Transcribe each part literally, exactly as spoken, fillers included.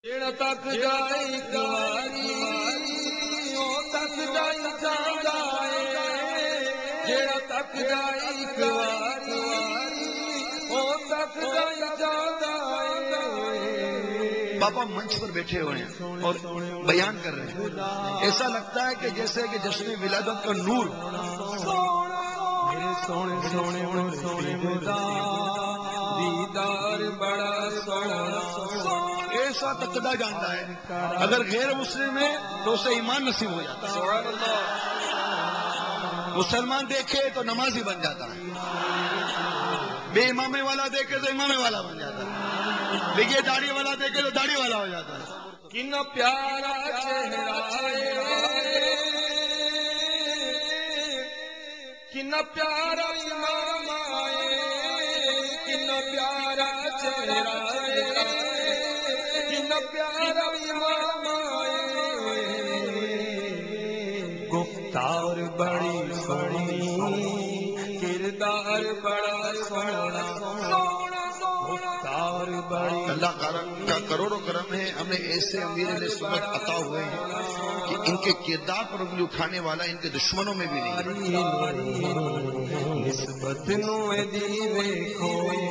جڑا تک جائے کاری او تک جائے جاندا اے جڑا تک جائے کاری او تک جائے جاندا اے۔ بابا منچ پر بیٹھے ہوئے ہیں اور بیان کر رہے ہیں، ایسا لگتا ہے کہ جیسے کہ جشن ولادت کا نور میرے سونے سونے مرشد دا دیدار بڑا سونا، ایسا تقدہ جانتا ہے اگر غیر مسلم ہے تو اسے ایمان نصیب ہو جاتا ہے، مسلمان دیکھے تو نمازی بن جاتا ہے، بے امامے والا دیکھے تو امامے والا بن جاتا ہے، بے داڑھی والا دیکھے تو داڑھی والا ہو جاتا ہے۔ کنا پیارا چہرہ ہے، کنا پیارا امام آئے، کنا پیارا چہرہ ہے، کنا پیارا امام آئے، گفتار بڑی سونی کردار بڑا سونا، گفتار بڑی اللہ کا کروڑوں کرم ہے، ہمیں ایسے امیر علیہ سنت عطا ہوئے ہیں کہ ان کے کردار پر انگلی اٹھانے والا ان کے دشمنوں میں بھی نہیں۔ نسبت نو دی ویکھو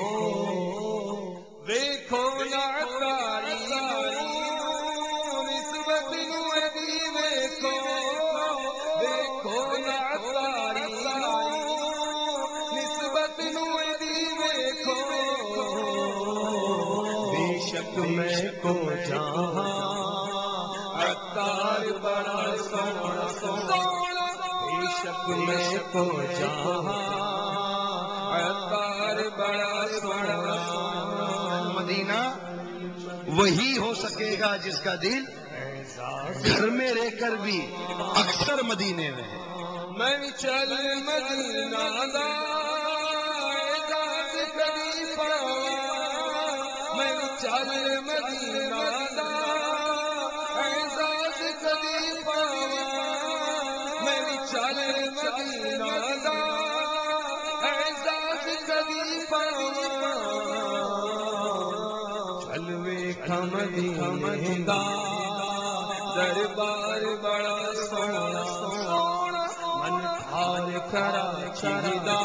ویکھو نا تاری، نسبت نو دی ویکھو ویکھو نا تاری، نسبت نو دی ویکھو بے شک میں کو جہاں عطار بڑا سونا سونا، بے شک میں کو جہاں عطار بڑا سونا۔ مدینہ وہی ہو سکے گا جس کا دل گھر میں رہ کر بھی اکثر مدینے میں ہے۔ میں چل مدینہ دا اعزاز کبھی پاواں، میں چل مدینہ دا اعزاز کبھی پاواں، میں چل مدینہ دا اعزاز کبھی پاواں، چل ویکھاں مدینے دا دربار بڑا سونا، من ٹھار کراچی دا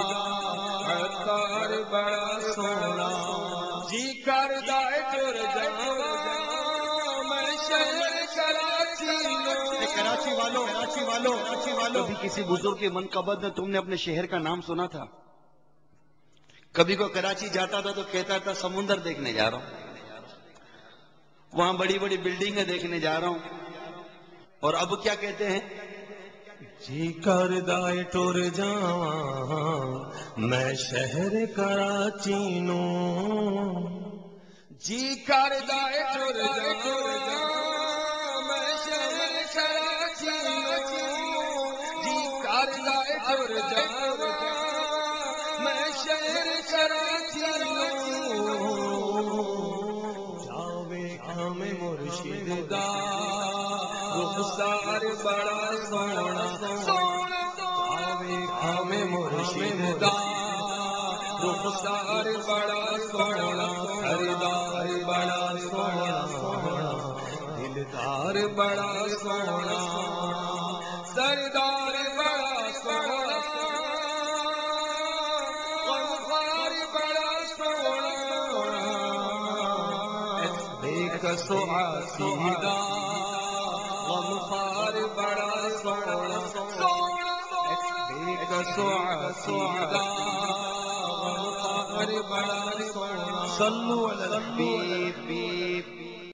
عطار بڑا سونا، جی کردا اے ٹر جاواں میں شہر کراچی نو۔ کراچی والوں کراچی والوں کراچی والوں کبھی کسی بزرگ کے منقبت میں تم نے اپنے شہر کا نام سنا تھا؟ کبھی کوئی کراچی جاتا تھا تو کہتا تھا سمندر دیکھنے جا رہا ہوں، وہاں بڑی بڑی بلڈنگیں دیکھنے جا رہا ہوں، اور اب کیا کہتے ہیں؟ جی کردا اے ٹر جاواں میں شہر کراچی نو، جی کردا اے ٹر جاواں میں شہر کراچی نو، جی کردا اے ٹر جاواں میں شہر کراچی نو، جاوے کھم مرشد دا رخسار بڑا سونا، جاوے کھم مرشد دا رخسار بڑا سونا، سردار بڑا سونا، دلدار بڑا سونا، سردار بڑا سونا، غمخوار بڑا سونا، ایک سو آسی دا غمخوار بڑا سونا، ایک سو آسی دا غمخوار بڑا سونا، صلو علی الحبیب۔